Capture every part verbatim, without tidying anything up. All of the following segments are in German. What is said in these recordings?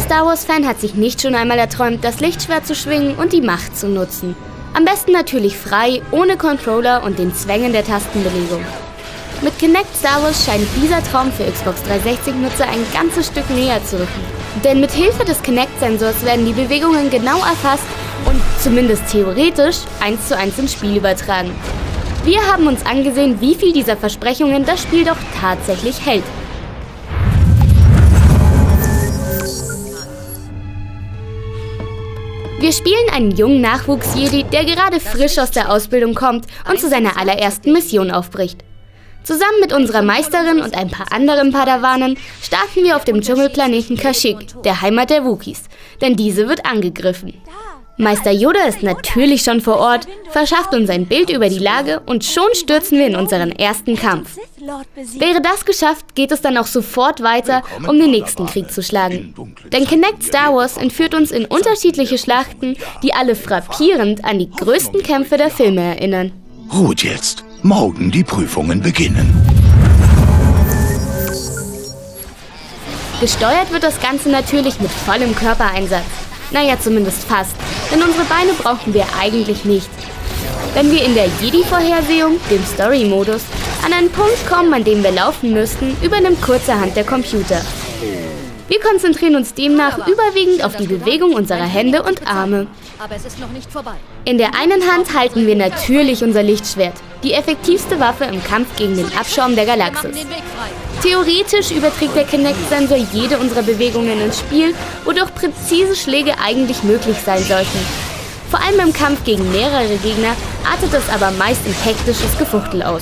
Star Wars-Fan hat sich nicht schon einmal erträumt, das Lichtschwert zu schwingen und die Macht zu nutzen. Am besten natürlich frei, ohne Controller und den Zwängen der Tastenbelegung. Mit Kinect Star Wars scheint dieser Traum für Xbox dreihundertsechzig-Nutzer ein ganzes Stück näher zu rücken. Denn mit Hilfe des Kinect-Sensors werden die Bewegungen genau erfasst und zumindest theoretisch eins zu eins ins Spiel übertragen. Wir haben uns angesehen, wie viel dieser Versprechungen das Spiel doch tatsächlich hält. Wir spielen einen jungen Nachwuchs-Jedi, der gerade frisch aus der Ausbildung kommt und zu seiner allerersten Mission aufbricht. Zusammen mit unserer Meisterin und ein paar anderen Padawanen starten wir auf dem Dschungelplaneten Kashyyyk, der Heimat der Wookiees, denn diese wird angegriffen. Meister Yoda ist natürlich schon vor Ort, verschafft uns ein Bild über die Lage und schon stürzen wir in unseren ersten Kampf. Wäre das geschafft, geht es dann auch sofort weiter, um den nächsten Krieg zu schlagen. Denn Kinect Star Wars entführt uns in unterschiedliche Schlachten, die alle frappierend an die größten Kämpfe der Filme erinnern. Ruht jetzt. Morgen die Prüfungen beginnen. Gesteuert wird das Ganze natürlich mit vollem Körpereinsatz. Naja, zumindest fast, denn unsere Beine brauchen wir eigentlich nicht. Wenn wir in der Jedi-Vorhersehung, dem Story-Modus, an einen Punkt kommen, an dem wir laufen müssten, übernimmt kurzerhand der Computer. Wir konzentrieren uns demnach überwiegend auf die Bewegung unserer Hände und Arme. Aber es ist noch nicht vorbei. In der einen Hand halten wir natürlich unser Lichtschwert, die effektivste Waffe im Kampf gegen den Abschaum der Galaxis. Theoretisch überträgt der Kinect-Sensor jede unserer Bewegungen ins Spiel, wodurch präzise Schläge eigentlich möglich sein sollten. Vor allem im Kampf gegen mehrere Gegner artet es aber meist in hektisches Gefuchtel aus.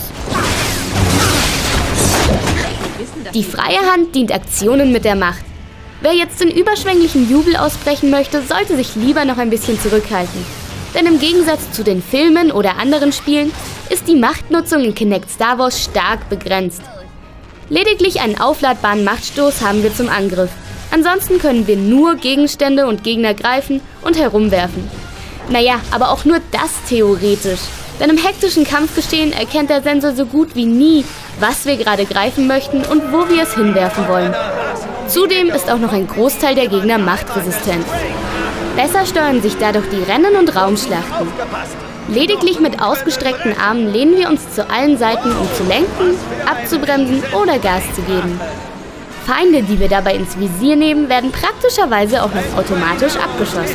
Die freie Hand dient Aktionen mit der Macht. Wer jetzt in überschwänglichen Jubel ausbrechen möchte, sollte sich lieber noch ein bisschen zurückhalten. Denn im Gegensatz zu den Filmen oder anderen Spielen ist die Machtnutzung in Kinect Star Wars stark begrenzt. Lediglich einen aufladbaren Machtstoß haben wir zum Angriff. Ansonsten können wir nur Gegenstände und Gegner greifen und herumwerfen. Naja, aber auch nur das theoretisch. Denn im hektischen Kampfgeschehen erkennt der Sensor so gut wie nie, was wir gerade greifen möchten und wo wir es hinwerfen wollen. Zudem ist auch noch ein Großteil der Gegner machtresistent. Besser steuern sich dadurch die Rennen- und Raumschlachten. Lediglich mit ausgestreckten Armen lehnen wir uns zu allen Seiten, um zu lenken, abzubremsen oder Gas zu geben. Feinde, die wir dabei ins Visier nehmen, werden praktischerweise auch noch automatisch abgeschossen.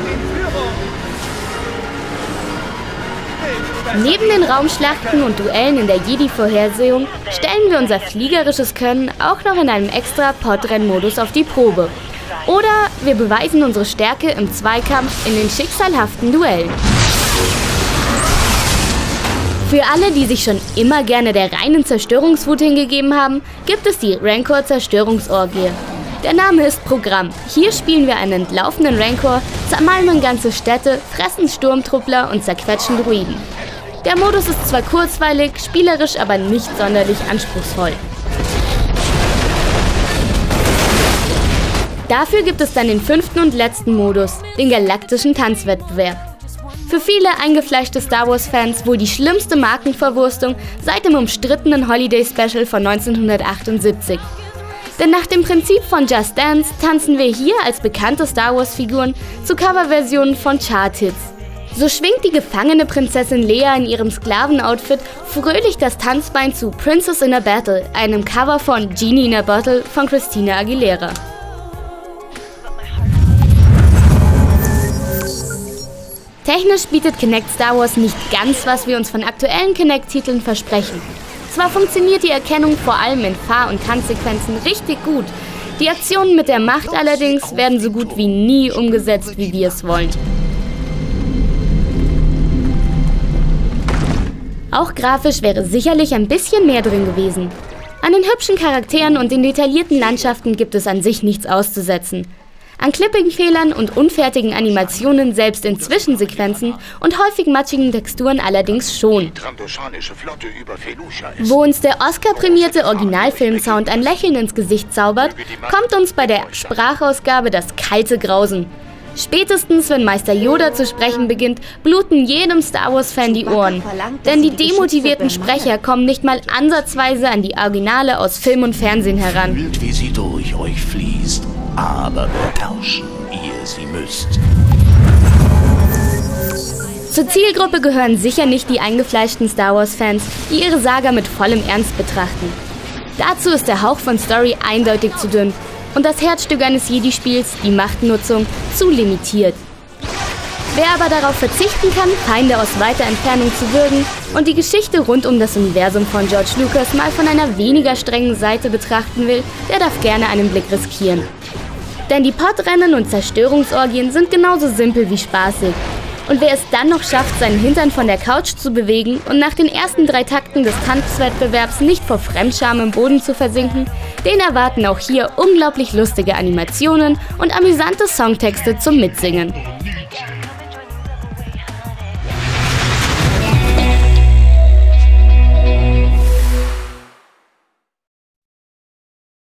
Neben den Raumschlachten und Duellen in der Jedi-Vorhersehung stellen wir unser fliegerisches Können auch noch in einem extra Podrennmodus auf die Probe. Oder wir beweisen unsere Stärke im Zweikampf in den schicksalhaften Duellen. Für alle, die sich schon immer gerne der reinen Zerstörungswut hingegeben haben, gibt es die Rancor-Zerstörungsorgie. Der Name ist Programm. Hier spielen wir einen entlaufenen Rancor, zermalmen ganze Städte, fressen Sturmtruppler und zerquetschen Druiden. Der Modus ist zwar kurzweilig, spielerisch aber nicht sonderlich anspruchsvoll. Dafür gibt es dann den fünften und letzten Modus, den galaktischen Tanzwettbewerb. Für viele eingefleischte Star Wars-Fans wohl die schlimmste Markenverwurstung seit dem umstrittenen Holiday Special von neunzehnhundertachtundsiebzig. Denn nach dem Prinzip von Just Dance tanzen wir hier als bekannte Star Wars-Figuren zu Coverversionen von Chart-Hits. So schwingt die gefangene Prinzessin Leia in ihrem Sklavenoutfit fröhlich das Tanzbein zu Princess in a Battle, einem Cover von Genie in a Bottle von Christina Aguilera. Technisch bietet Kinect Star Wars nicht ganz, was wir uns von aktuellen Kinect-Titeln versprechen. Zwar funktioniert die Erkennung vor allem in Fahr- und Tanzsequenzen richtig gut, die Aktionen mit der Macht allerdings werden so gut wie nie umgesetzt, wie wir es wollen. Auch grafisch wäre sicherlich ein bisschen mehr drin gewesen. An den hübschen Charakteren und den detaillierten Landschaften gibt es an sich nichts auszusetzen. An Clipping-Fehlern und unfertigen Animationen selbst in Zwischensequenzen und häufig matschigen Texturen allerdings schon. Wo uns der Oscar-prämierte Originalfilmsound ein Lächeln ins Gesicht zaubert, kommt uns bei der Sprachausgabe das kalte Grausen. Spätestens, wenn Meister Yoda zu sprechen beginnt, bluten jedem Star Wars-Fan die Ohren. Denn die demotivierten Sprecher kommen nicht mal ansatzweise an die Originale aus Film und Fernsehen heran. Fühlt, wie sie durch euch fließt, aber beherrschen ihr sie müsst. Zur Zielgruppe gehören sicher nicht die eingefleischten Star Wars-Fans, die ihre Saga mit vollem Ernst betrachten. Dazu ist der Hauch von Story eindeutig zu dünn und das Herzstück eines Jedi-Spiels, die Machtnutzung, zu limitiert. Wer aber darauf verzichten kann, Feinde aus weiter Entfernung zu würgen und die Geschichte rund um das Universum von George Lucas mal von einer weniger strengen Seite betrachten will, der darf gerne einen Blick riskieren. Denn die Podrennen und Zerstörungsorgien sind genauso simpel wie spaßig. Und wer es dann noch schafft, seinen Hintern von der Couch zu bewegen und nach den ersten drei Takten des Tanzwettbewerbs nicht vor Fremdscham im Boden zu versinken, den erwarten auch hier unglaublich lustige Animationen und amüsante Songtexte zum Mitsingen.